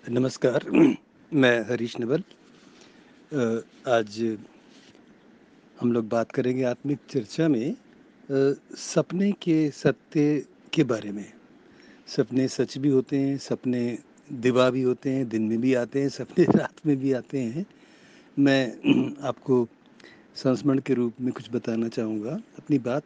नमस्कार। मैं हरीश नवल। आज हम लोग बात करेंगे आत्मिक चर्चा में सपने के सत्य के बारे में। सपने सच भी होते हैं, सपने दिवा भी होते हैं, दिन में भी आते हैं, सपने रात में भी आते हैं। मैं आपको संस्मरण के रूप में कुछ बताना चाहूँगा अपनी बात।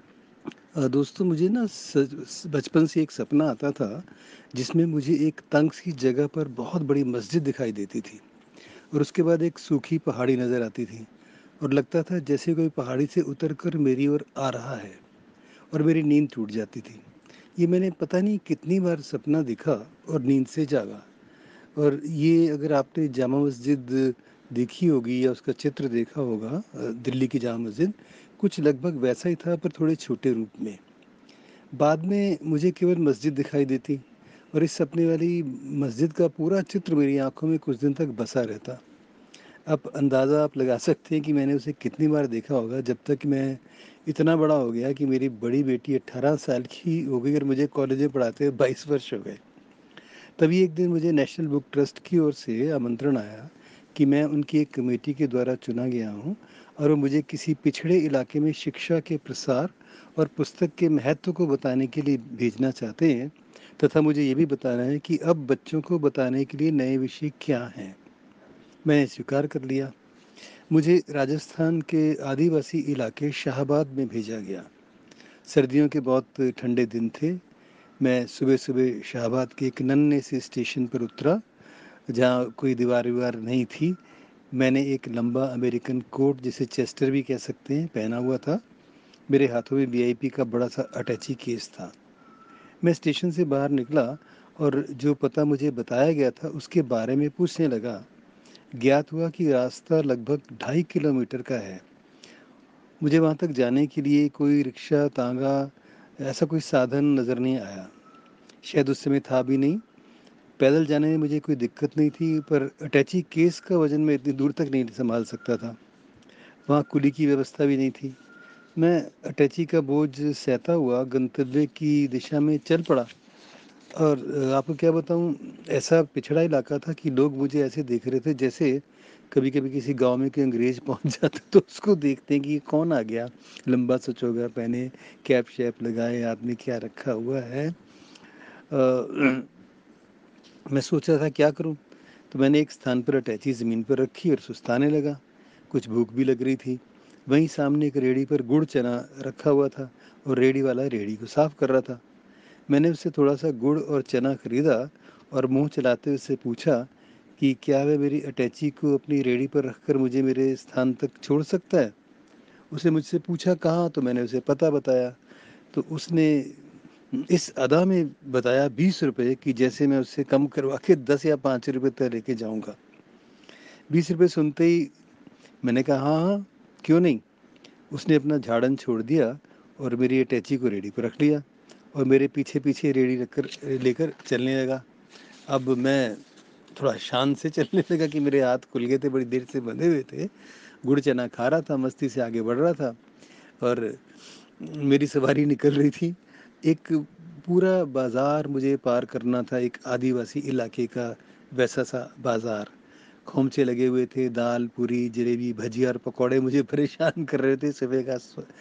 दोस्तों, मुझे ना बचपन से एक सपना आता था जिसमें मुझे एक तंग सी जगह पर बहुत बड़ी मस्जिद दिखाई देती थी और उसके बाद एक सूखी पहाड़ी नज़र आती थी और लगता था जैसे कोई पहाड़ी से उतरकर मेरी ओर आ रहा है और मेरी नींद टूट जाती थी। ये मैंने पता नहीं कितनी बार सपना देखा और नींद से जागा। और ये अगर आपने जामा मस्जिद देखी होगी या उसका चित्र देखा होगा, दिल्ली की जामा मस्जिद कुछ लगभग वैसा ही था पर थोड़े छोटे रूप में। बाद में मुझे केवल मस्जिद दिखाई देती और इस सपने वाली मस्जिद का पूरा चित्र मेरी आंखों में कुछ दिन तक बसा रहता। अब अंदाज़ा आप लगा सकते हैं कि मैंने उसे कितनी बार देखा होगा, जब तक मैं इतना बड़ा हो गया कि मेरी बड़ी बेटी 18 साल की हो गई और मुझे कॉलेज में पढ़ाते हुए 22 वर्ष हो गए। तभी एक दिन मुझे नेशनल बुक ट्रस्ट की ओर से आमंत्रण आया कि मैं उनकी एक कमेटी के द्वारा चुना गया हूँ और वो मुझे किसी पिछड़े इलाके में शिक्षा के प्रसार और पुस्तक के महत्व को बताने के लिए भेजना चाहते हैं, तथा मुझे ये भी बताना है कि अब बच्चों को बताने के लिए नए विषय क्या हैं। मैंने स्वीकार कर लिया। मुझे राजस्थान के आदिवासी इलाके शाहाबाद में भेजा गया। सर्दियों के बहुत ठंडे दिन थे। मैं सुबह-सुबह शाहाबाद के एक नन्हे से स्टेशन पर उतरा, जहाँ कोई दीवार-वीवार नहीं थी। मैंने एक लंबा अमेरिकन कोट, जिसे चेस्टर भी कह सकते हैं, पहना हुआ था। मेरे हाथों में वीआईपी का बड़ा-सा अटैची केस था। मैं स्टेशन से बाहर निकला और जो पता मुझे बताया गया था, उसके बारे में पूछने लगा। ज्ञात हुआ कि रास्ता लगभग 2.5 किलोमीटर का है। मुझे वहाँ तक जाने के लिए कोई रिक्शा, तांगा, ऐसा कोई साधन नज़र नहीं आया। शायद उस समय था भी नहीं। पैदल जाने में मुझे कोई दिक्कत नहीं थी, पर अटैची केस का वज़न मैं इतनी दूर तक नहीं सँभाल सकता था। वहाँ कुली की व्यवस्था भी नहीं थी। मैं अटैची का बोझ सहता हुआ गंतव्य की दिशा में चल पड़ा और आपको क्या बताऊँ, ऐसा पिछड़ा इलाका था कि लोग मुझे ऐसे देख रहे थे जैसे कभी-कभी किसी गाँव में कोई अंग्रेज़ पहुँच जाता तो उसको देखते हैं कि ये कौन आ गया, लंबा-सा चोगा पहने, कैप-शैप लगाए, हाथ में क्या रखा हुआ है। मैं सोच रहा था क्या करूँ? तो मैंने एक स्थान पर अटैची ज़मीन पर रखी और सुस्ताने लगा। कुछ भूख भी लग रही थी। वहीं सामने एक रेहड़ी पर गुड़ चना रखा हुआ था और रेहड़ी वाला रेहड़ी को साफ कर रहा था। मैंने उससे थोड़ा-सा गुड़ और चना खरीदा और मुँह चलाते हुए उससे पूछा कि क्या वह मेरी अटैची को अपनी रेहड़ी पर रखकर मुझे मेरे स्थान तक छोड़ सकता है? उसने मुझसे पूछा कहाँ? तो मैंने उसे पता बताया। तो उसने इस अदा में बताया ₹20 कि जैसे मैं उससे कम करवा के 10 या ₹5 तक लेके जाऊँगा। ₹20 सुनते ही मैंने कहा, "हाँ, हाँ, क्यों नहीं?" उसने अपना झाड़न छोड़ दिया और मेरी अटैची को रेहड़ी पर रख लिया और मेरे पीछे-पीछे रेहड़ी रखकर लेकर चलने लगा। अब मैं थोड़ा शान से चलने लगा कि मेरे हाथ खुल गए थे, बड़ी देर से बंधे हुए थे। गुड़ चना खा रहा था, मस्ती से आगे बढ़ रहा था और मेरी सवारी निकल रही थी। एक पूरा बाज़ार मुझे पार करना था, एक आदिवासी इलाके का वैसा-सा बाज़ार। खोमचे लगे हुए थे, दाल, पूरी, जलेबी, भजिया और पकौड़े मुझे परेशान कर रहे थे। सुबह का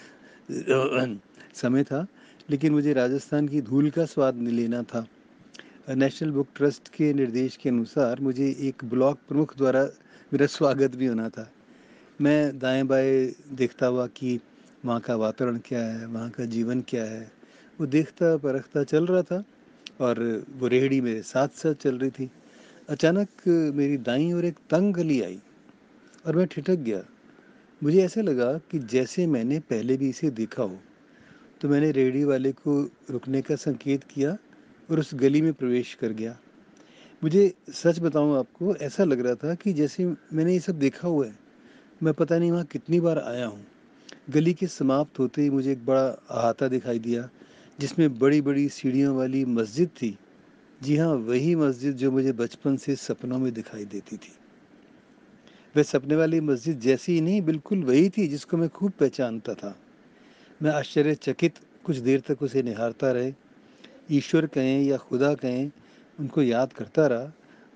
समय था, लेकिन मुझे राजस्थान की धूल का स्वाद लेना था। नेशनल बुक ट्रस्ट के निर्देश के अनुसार मुझे एक ब्लॉक प्रमुख द्वारा मेरा स्वागत भी होना था। मैं दाएँ-बाएँ देखता हुआ कि वहाँ का वातावरण क्या है, वहाँ का जीवन क्या है, वो देखता परखता चल रहा था और वो रेहड़ी मेरे साथ-साथ चल रही थी। अचानक मेरी दाईं ओर एक तंग गली आई और मैं ठिठक गया। मुझे ऐसा लगा कि जैसे मैंने पहले भी इसे देखा हो। तो मैंने रेहड़ी वाले को रुकने का संकेत किया और उस गली में प्रवेश कर गया। मुझे सच बताऊँ आपको, ऐसा लग रहा था कि जैसे मैंने ये सब देखा हुआ है। मैं पता नहीं वहाँ कितनी बार आया हूँ। गली के समाप्त होते ही मुझे एक बड़ा अहाता दिखाई दिया, जिसमें बड़ी-बड़ी सीढ़ियों वाली मस्जिद थी। जी हाँ, वही मस्जिद जो मुझे बचपन से सपनों में दिखाई देती थी। वह सपने वाली मस्जिद जैसी ही नहीं, बिल्कुल वही थी जिसको मैं खूब पहचानता था। मैं आश्चर्यचकित कुछ देर तक उसे निहारता रहे। ईश्वर कहें या खुदा कहें, उनको याद करता रहा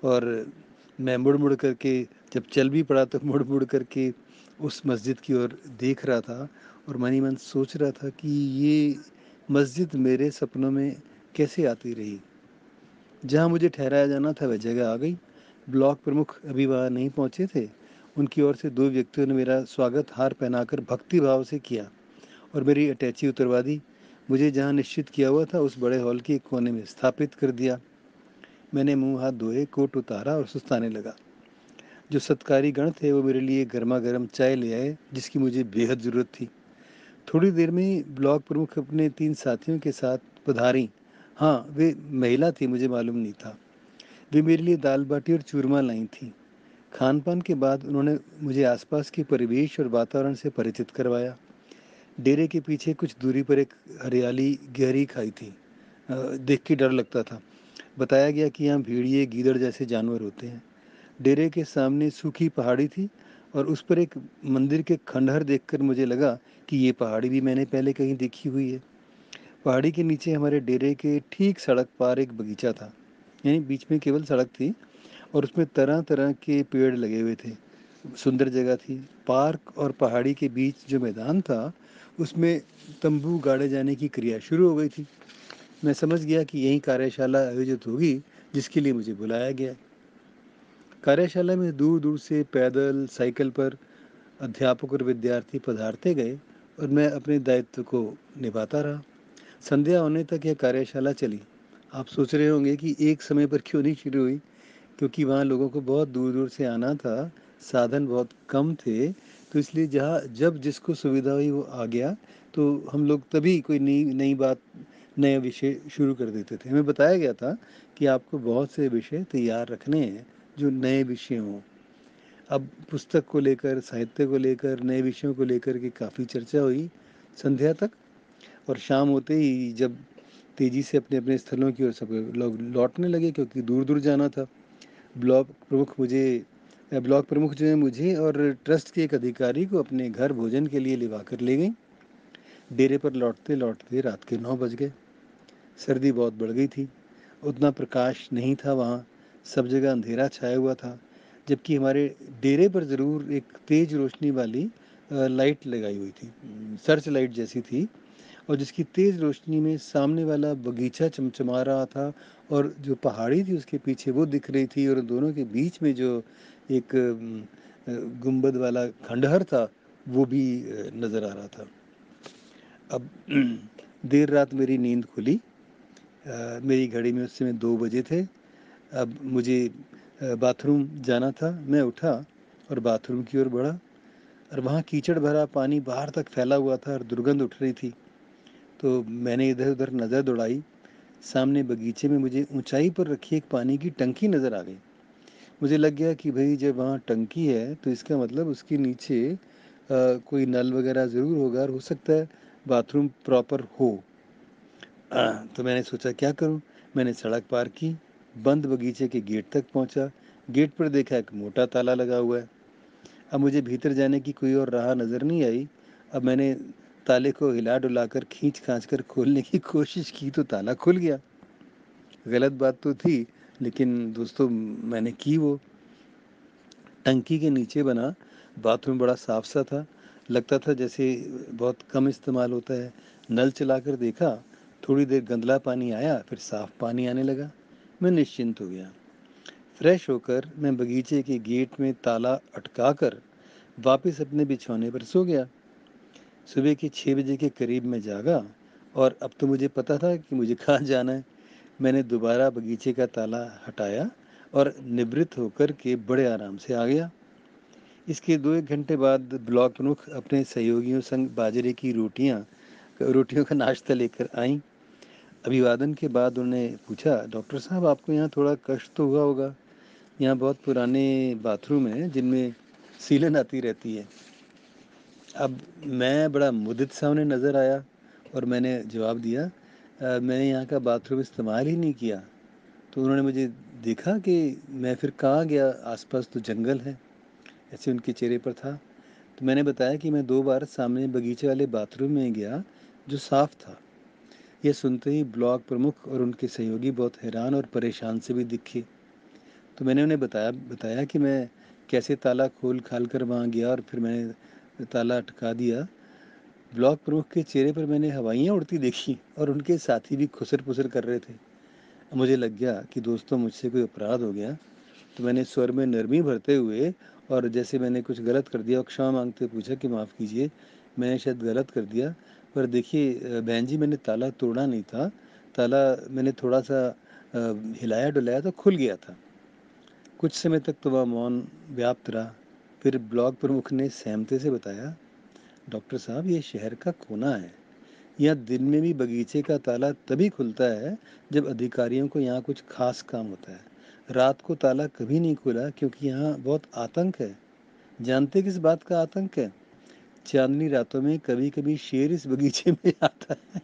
और मैं मुड़-मुड़ करके जब चल भी पड़ा तो मुड़-मुड़ करके उस मस्जिद की ओर देख रहा था और मन ही मन सोच रहा था कि ये मस्जिद मेरे सपनों में कैसे आती रही। जहाँ मुझे ठहराया जाना था वह जगह आ गई। ब्लॉक प्रमुख अभी वहाँ नहीं पहुँचे थे। उनकी ओर से 2 व्यक्तियों ने मेरा स्वागत हार पहनाकर भक्ति भाव से किया और मेरी अटैची उतरवा दी। मुझे जहाँ निश्चित किया हुआ था उस बड़े हॉल के एक कोने में स्थापित कर दिया। मैंने मुँह हाथ धोए, कोट उतारा और सुस्ताने लगा। जो सत्कारी गण थे वो मेरे लिए गरमा-गरम चाय ले आए जिसकी मुझे बेहद ज़रूरत थी। थोड़ी देर में ही ब्लॉक प्रमुख अपने 3 साथियों के साथ पधारीं। हाँ, वे महिला थी मुझे मालूम नहीं था। वे मेरे लिए दाल-बाटी और चूरमा लाई थीं। खान-पान के बाद उन्होंने मुझे आसपास के परिवेश और वातावरण से परिचित करवाया। डेरे के पीछे कुछ दूरी पर एक हरियाली गहरी खाई थी। देख के डर लगता था। बताया गया कि यहाँ भेड़िए, गीदड़ जैसे जानवर होते हैं। डेरे के सामने सूखी पहाड़ी थी और उस पर एक मंदिर के खंडहर देखकर मुझे लगा कि ये पहाड़ी भी मैंने पहले कहीं देखी हुई है। पहाड़ी के नीचे हमारे डेरे के ठीक सड़क पार एक बगीचा था। यानी बीच में केवल सड़क थी और उसमें तरह-तरह के पेड़ लगे हुए थे। सुंदर जगह थी। पार्क और पहाड़ी के बीच जो मैदान था, उसमें तंबू गाड़े जाने की क्रिया शुरू हो गई थी। मैं समझ गया कि यही कार्यशाला आयोजित होगी, जिसके लिए मुझे बुलाया गया है। कार्यशाला में दूर-दूर से पैदल, साइकिल पर अध्यापक और विद्यार्थी पधारते गए और मैं अपने दायित्व को निभाता रहा। संध्या होने तक यह कार्यशाला चली। आप सोच रहे होंगे कि एक समय पर क्यों नहीं शुरू हुई? क्योंकि वहाँ लोगों को बहुत दूर-दूर से आना था, साधन बहुत कम थे, तो इसलिए जहाँ जब जिसको सुविधा हुई वो आ गया, तो हम लोग तभी कोई नई नई बात, नए विषय शुरू कर देते थे। हमें बताया गया था कि आपको बहुत से विषय तैयार रखने हैं, जो नए विषय हों। अब पुस्तक को लेकर, साहित्य को लेकर, नए विषयों को लेकर के काफ़ी चर्चा हुई संध्या तक और शाम होते ही जब तेज़ी से अपने-अपने स्थलों की ओर सब लोग लौटने लगे क्योंकि दूर-दूर जाना था। ब्लॉक प्रमुख मुझे ब्लॉक प्रमुख जो है मुझे और ट्रस्ट के एक अधिकारी को अपने घर भोजन के लिए लिवा कर ले गईं। डेरे पर लौटते-लौटते रात के 9 बज गए। सर्दी बहुत बढ़ गई थी। उतना प्रकाश नहीं था वहाँ, सब जगह अंधेरा छाया हुआ था। जबकि हमारे डेरे पर ज़रूर एक तेज़ रोशनी वाली लाइट लगाई हुई थी। सर्च लाइट जैसी थी और जिसकी तेज़ रोशनी में सामने वाला बगीचा चमचमा रहा था और जो पहाड़ी थी उसके पीछे वो दिख रही थी और दोनों के बीच में जो एक गुंबद वाला खंडहर था, वो भी नज़र आ रहा था। अब देर रात मेरी नींद खुली। मेरी घड़ी में उस समय 2 बजे थे। अब मुझे बाथरूम जाना था। मैं उठा और बाथरूम की ओर बढ़ा और वहाँ कीचड़ भरा पानी बाहर तक फैला हुआ था और दुर्गंध उठ रही थी। तो मैंने इधर-उधर नज़र दौड़ाई। सामने बगीचे में मुझे ऊँचाई पर रखी एक पानी की टंकी नज़र आ गई। मुझे लग गया कि भई जब वहाँ टंकी है तो इसका मतलब उसके नीचे कोई नल वग़ैरह ज़रूर होगा और हो सकता है बाथरूम प्रॉपर हो। तो मैंने सोचा क्या करूँ? मैंने सड़क पार की, बंद बगीचे के गेट तक पहुँचा। गेट पर देखा एक मोटा ताला लगा हुआ है। अब मुझे भीतर जाने की कोई और राह नज़र नहीं आई। अब मैंने ताले को हिला-डुला कर खींच-खाच कर खोलने की कोशिश की तो ताला खुल गया। गलत बात तो थी, लेकिन दोस्तों मैंने की वो। टंकी के नीचे बना बाथरूम बड़ा साफ-सा था। लगता था जैसे बहुत कम इस्तेमाल होता है। नल चलाकर देखा, थोड़ी देर गंदला पानी आया, फिर साफ पानी आने लगा। मैं निश्चिंत हो गया। फ्रेश होकर मैं बगीचे के गेट में ताला अटकाकर वापस अपने बिछौने पर सो गया। सुबह के 6 बजे के करीब मैं जागा और अब तो मुझे पता था कि मुझे कहाँ जाना है। मैंने दोबारा बगीचे का ताला हटाया और निवृत्त होकर के बड़े आराम से आ गया। इसके 2-1 घंटे बाद ब्लॉक प्रमुख अपने सहयोगियों संग बाजरे की रोटियों का नाश्ता लेकर आईं। अभिवादन के बाद उन्होंने पूछा, "डॉक्टर साहब आपको यहाँ थोड़ा कष्ट तो हुआ होगा? यहाँ बहुत पुराने बाथरूम हैं जिनमें सीलन आती रहती है।" अब मैं बड़ा मुदित सा उन्हें नज़र आया और मैंने जवाब दिया, मैंने यहाँ का बाथरूम इस्तेमाल ही नहीं किया।" तो उन्होंने मुझे देखा कि मैं फिर कहाँ गया, आस-पास तो जंगल है, ऐसे उनके चेहरे पर था। तो मैंने बताया कि मैं 2 बार सामने बगीचे वाले बाथरूम में गया, जो साफ़ था। यह सुनते ही ब्लॉक प्रमुख और उनके सहयोगी बहुत हैरान और परेशान से भी दिखे। तो मैंने उन्हें बताया बताया कि मैं कैसे ताला खोल-खाल कर वहाँ गया और फिर मैंने ताला अटका दिया। ब्लॉक प्रमुख के चेहरे पर मैंने हवाइयाँ उड़ती देखी और उनके साथी भी खुसर-पुसर कर रहे थे। मुझे लग गया कि दोस्तों मुझसे कोई अपराध हो गया, तो मैंने स्वर में नरमी भरते हुए और जैसे मैंने कुछ गलत कर दिया और क्षमा माँगते हुए पूछा कि माफ़ कीजिए, मैंने शायद गलत कर दिया। पर देखिए बहन जी मैंने ताला तोड़ा नहीं था, ताला मैंने थोड़ा-सा हिलाया-डुलाया तो खुल गया था। कुछ समय तक तो वह मौन व्याप्त रहा। फिर ब्लॉक प्रमुख ने सहमति से बताया, डॉक्टर साहब ये शहर का कोना है। यहाँ दिन में भी बगीचे का ताला तभी खुलता है जब अधिकारियों को यहाँ कुछ खास काम होता है। रात को ताला कभी नहीं खुला क्योंकि यहाँ बहुत आतंक है। जानते किस बात का आतंक है? चांदनी रातों में कभी-कभी शेर इस बगीचे में आता है।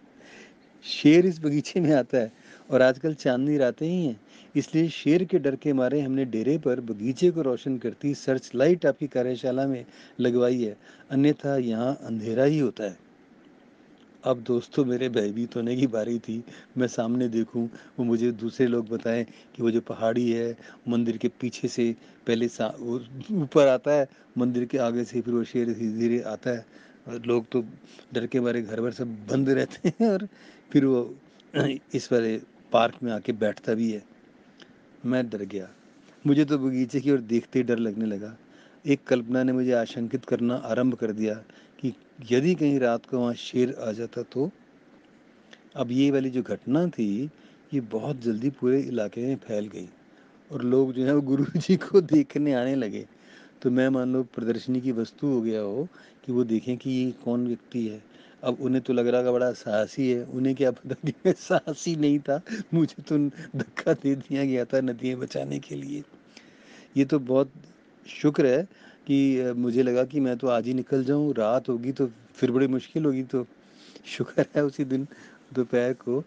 शेर इस बगीचे में आता है और आजकल चांदनी रातें ही हैं। इसलिए शेर के डर के मारे हमने डेरे पर बगीचे को रोशन करती सर्च लाइट आपकी कार्यशाला में लगवाई है। अन्यथा यहाँ अंधेरा ही होता है। अब दोस्तों मेरे भयभीत होने की बारी थी। मैं सामने देखूँ, वो मुझे दूसरे लोग बताएँ कि वो जो पहाड़ी है, मंदिर के पीछे से पहले सा वो ऊपर आता है, मंदिर के आगे से फिर वो शेर धीरे-धीरे आता है। और लोग तो डर के मारे घर भर सब बंद रहते हैं और फिर वो इस वाले पार्क में आके बैठता भी है। मैं डर गया। मुझे तो बगीचे की ओर देखते ही डर लगने लगा। एक कल्पना ने मुझे आशंकित करना आरंभ कर दिया कि यदि कहीं रात को वहाँ शेर आ जाता तो? अब ये वाली जो घटना थी, ये बहुत जल्दी पूरे इलाके में फैल गई और लोग जो है वो गुरुजी को देखने आने लगे। तो मैं मान लो प्रदर्शनी की वस्तु हो गया हो कि वो देखें कि ये कौन व्यक्ति है। अब उन्हें तो लग रहा था बड़ा साहसी है, उन्हें क्या पता कि मैं साहसी नहीं था, मुझे तो धक्का दे दिया गया था नदियाँ बचाने के लिए। ये तो बहुत शुक्र है कि मुझे लगा कि मैं तो आज ही निकल जाऊँ, रात होगी तो फिर बड़ी मुश्किल होगी तो शुक्र है उसी दिन दोपहर को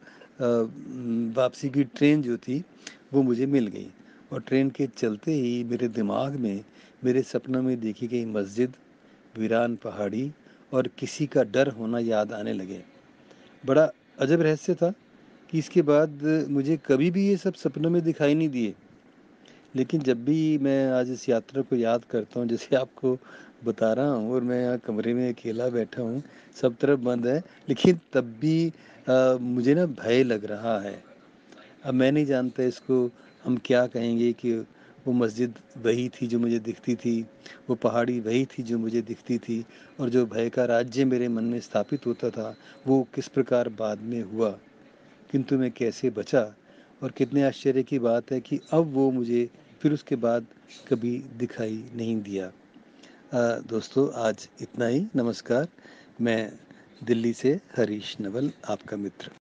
वापसी की ट्रेन जो थी वो मुझे मिल गई और ट्रेन के चलते ही मेरे दिमाग में मेरे सपनों में देखी गई मस्जिद, वीरान पहाड़ी और किसी का डर होना याद आने लगे। बड़ा अजब रहस्य था कि इसके बाद मुझे कभी भी ये सब सपनों में दिखाई नहीं दिए। लेकिन जब भी मैं आज इस यात्रा को याद करता हूँ, जैसे आपको बता रहा हूँ और मैं यहाँ कमरे में अकेला बैठा हूँ, सब तरफ बंद है, लेकिन तब भी मुझे ना भय लग रहा है। अब मैं नहीं जानता इसको हम क्या कहेंगे कि वो मस्जिद वही थी जो मुझे दिखती थी, वो पहाड़ी वही थी जो मुझे दिखती थी और जो भय का राज्य मेरे मन में स्थापित होता था, वो किस प्रकार बाद में हुआ। किंतु मैं कैसे बचा और कितने आश्चर्य की बात है कि अब वो मुझे फिर उसके बाद कभी दिखाई नहीं दिया। दोस्तों आज इतना ही, नमस्कार। मैं दिल्ली से हरीश नवल, आपका मित्र।